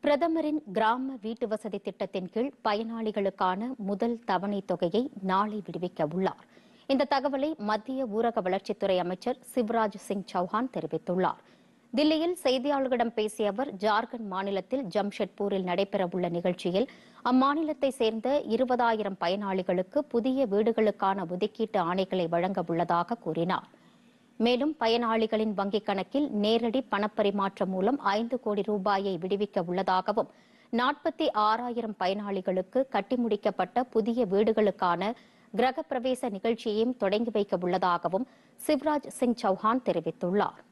பிரதமரின் கிராம வீட்டு வசதி திட்டத்தின் கீழ் பயனாளிகளுக்கான முதல் தவணை தொகையை நாளை விடுவிக்க உள்ளார். இந்த தகவலை மத்திய ஊரக வளர்ச்சித்துறை அமைச்சர் சிவராஜ் சிங் சௌஹான் தெரிவித்துள்ளார். தில்லியில் செய்தியாளர்களிடம் பேசிய அவர், ஜார்க்கண்ட் மாநிலத்தில் ஜம்ஷெட்பூரில் நடைபெறவுள்ள நிகழ்ச்சியில் அம்மாநிலத்தை சேர்ந்த 20,000 பயனாளிகளுக்கு புதிய வீடுகளுக்கான ஒதுக்கீட்டு ஆணைகளை வழங்க உள்ளதாக கூறினார். மேலும் பயனாளிகளின் வங்கிக் கணக்கில் நேரடி பணப்பரிமாற்றம் மூலம் 5 கோடி ரூபாயை விடுவிக்க உள்ளதாகவும் 46,000 பயனாளிகளுக்கு கட்டி முடிக்கப்பட்ட புதிய வீடுகளுக்கான கிரகப்பிரவேச நிகழ்ச்சியையும் தொடங்கி வைக்க உள்ளதாகவும் சிவராஜ் சிங் சௌஹான் தெரிவித்துள்ளார்.